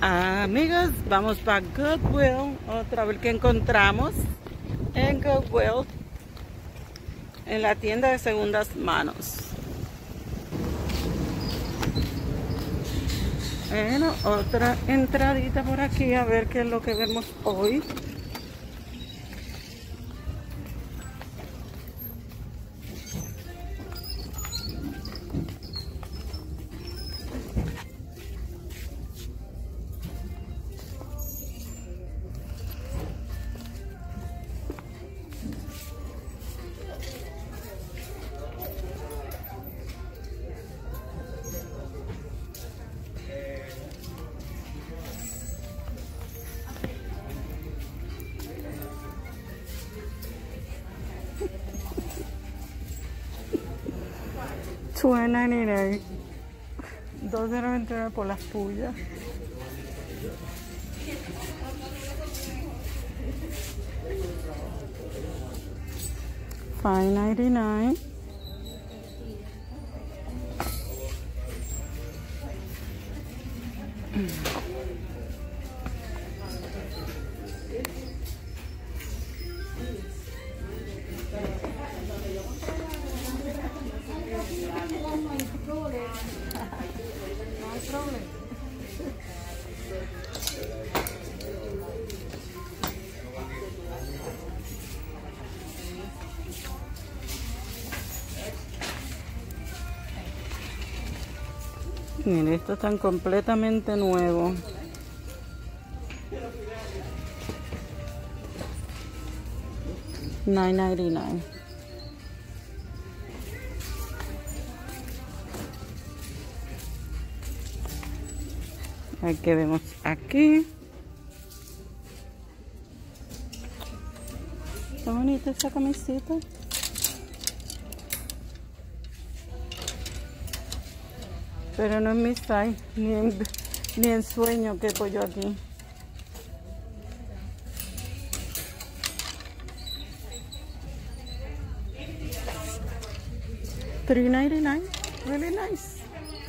Amigos, vamos para Goodwill. Otra vez que encontramos en Goodwill, en la tienda de segundas manos. Bueno, otra entradita por aquí, a ver qué es lo que vemos hoy. $2.99, $2.99 por las pullas. $5.99. Miren, estos están completamente nuevos. $9.99. Aquí vemos aquí. Está bonita esta camiseta. Pero no es mi size, ni en sueño que yo aquí. $3.99, really nice.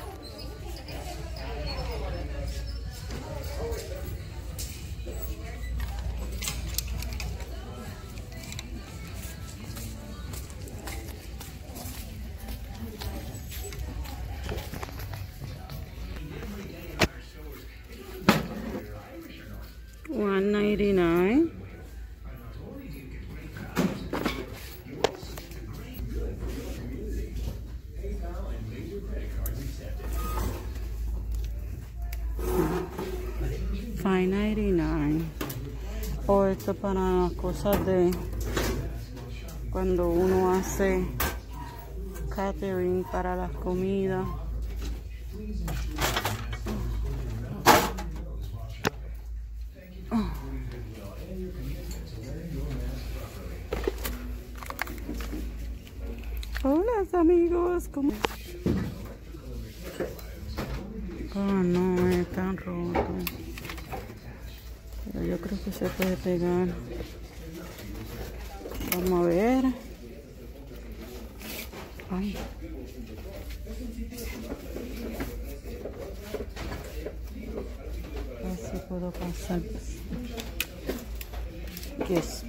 $1.99. $5.99. O esto para cosas de cuando uno hace catering para las comidas. Hola amigos, ¿cómo? Oh no, están rotos. Pero yo creo que se puede pegar. Vamos a ver. Ay. Así puedo pasar. Yes.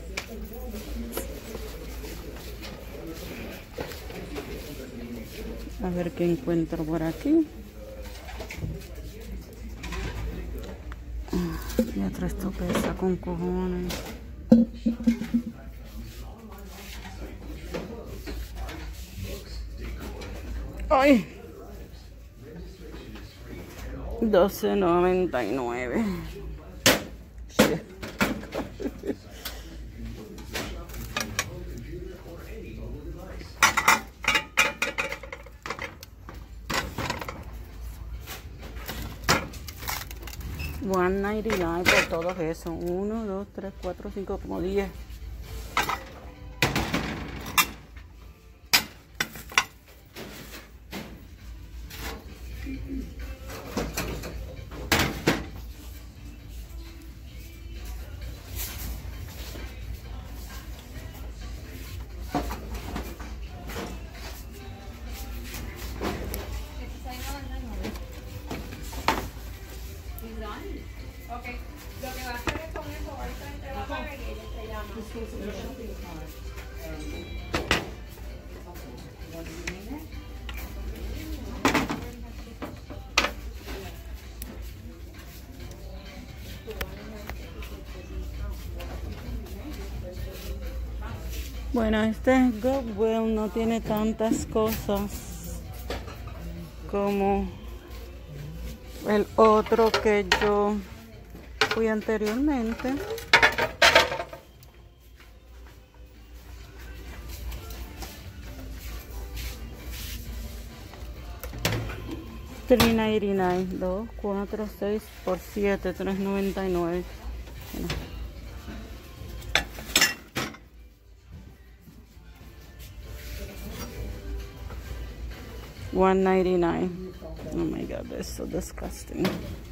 A ver qué encuentro por aquí. Y otra esto pesa con cojones. ¡Ay! $12.99. $1.99 por todos esos. 1, 2, 3, 4, 5, como 10. on? Bueno, este Goodwill no tiene tantas cosas como el otro que yo fui anteriormente. $3.99, 2, 4, 6 por 7, $3.99. $1.99. Oh my god, that's so disgusting.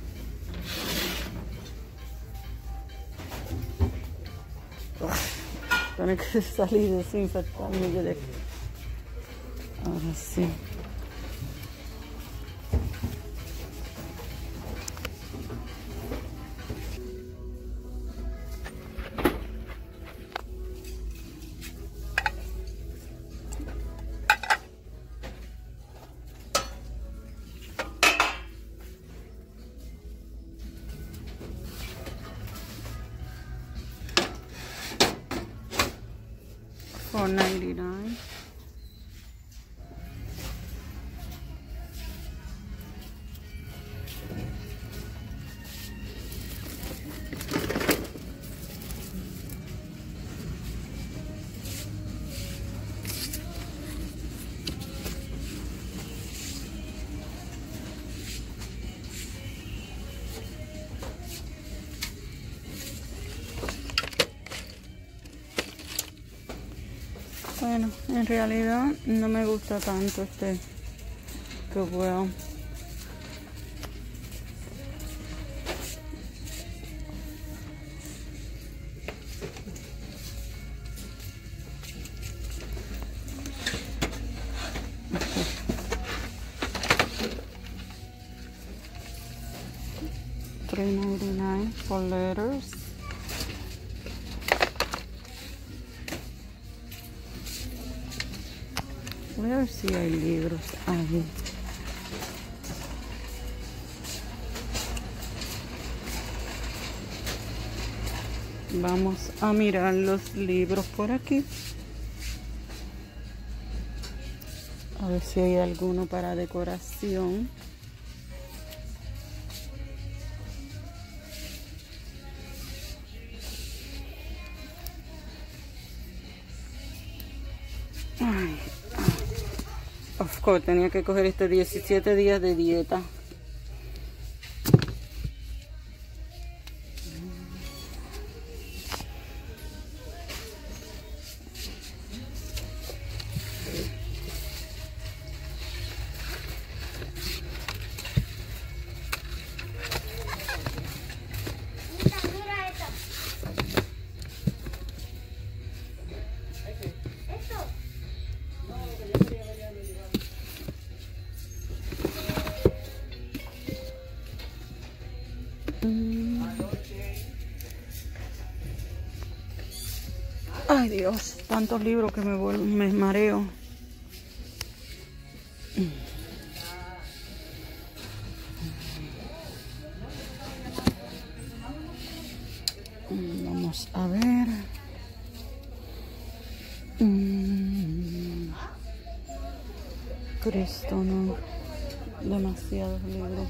Tengo que salir y desinfectarme de aquí. Ahora sí. $4.99. Bueno, en realidad no me gusta tanto este Goodwill. $3.99 for letters. Voy a ver si hay libros ahí. Vamos a mirar los libros por aquí. A ver si hay alguno para decoración. Ay. Of course, tenía que coger este 17 días de dieta. Ay Dios, tantos libros que me mareo. Vamos a ver. Cristo, no. Demasiados libros.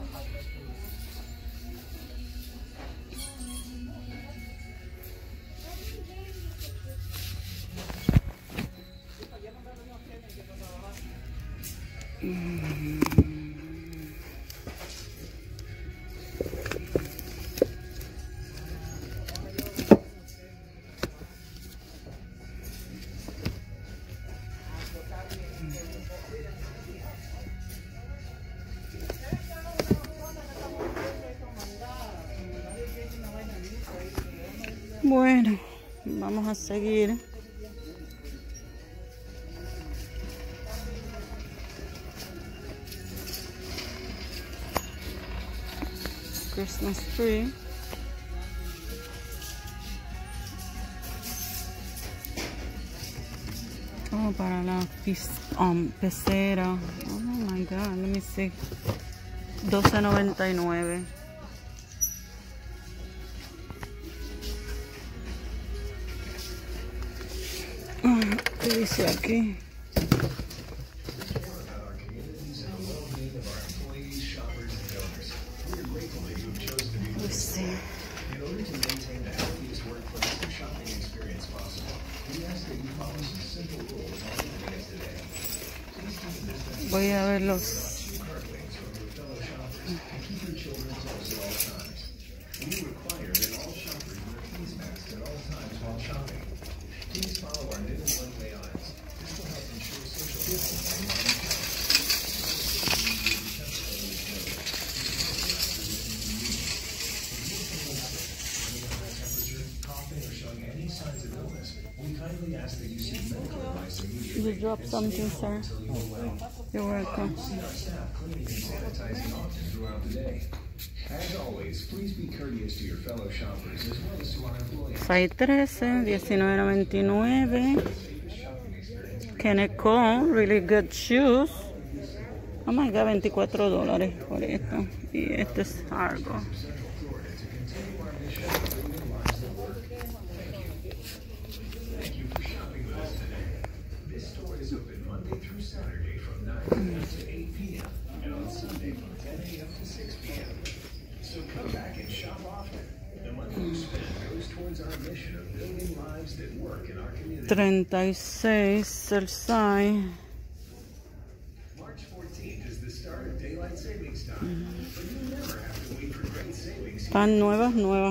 Bueno, vamos a seguir. Christmas tree. Oh, para la pecera. Oh my god, let me see. $12.99. ¿Qué dice aquí? Let's see. Voy a ver los... You drop something, sir. You're welcome. Size 13, $19.99. Kenneth Cole, really good shoes. Oh my god, $24 por esto. Y este es algo. $36 el size. Están nuevas.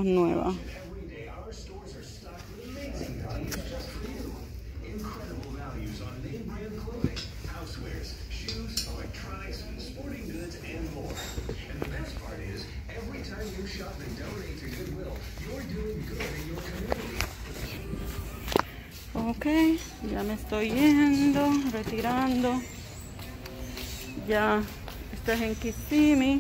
Ok, ya me estoy yendo, retirando. Ya, esto es en Kissimmee.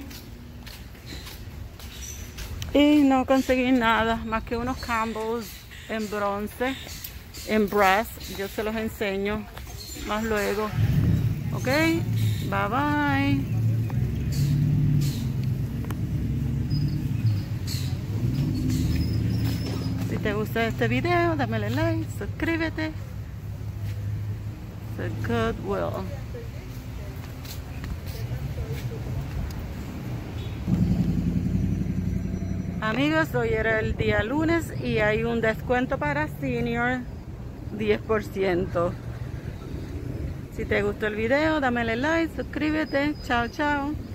Y no conseguí nada más que unos Campbells en bronce, en brass. Yo se los enseño más luego. Ok, bye bye. Si te gusta este video, dame like, suscríbete. It's a Goodwill. Amigos, hoy era el día lunes y hay un descuento para senior, 10%. Si te gustó el video, dame like, suscríbete. Chao, chao.